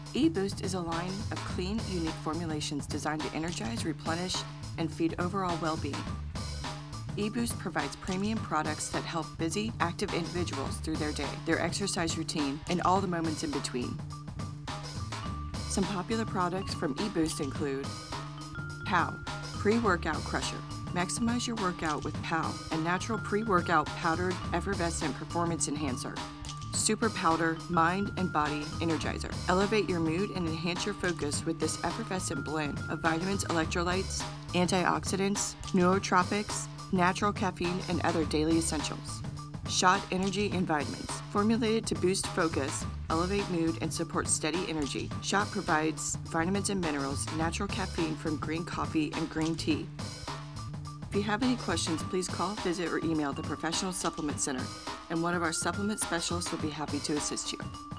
EBOOST is a line of clean, unique formulations designed to energize, replenish, and feed overall well-being. EBOOST provides premium products that help busy, active individuals through their day, their exercise routine, and all the moments in between. Some popular products from EBOOST include POW Pre-Workout Crusher. Maximize your workout with POW, a natural pre-workout powdered effervescent performance enhancer. Super Powder Mind and Body Energizer. Elevate your mood and enhance your focus with this effervescent blend of vitamins, electrolytes, antioxidants, nootropics, natural caffeine, and other daily essentials. Shot Energy and Vitamins. Formulated to boost focus, elevate mood, and support steady energy, Shot provides vitamins and minerals, natural caffeine from green coffee and green tea. If you have any questions, please call, visit, or email the Professional Supplement Center, and one of our supplement specialists will be happy to assist you.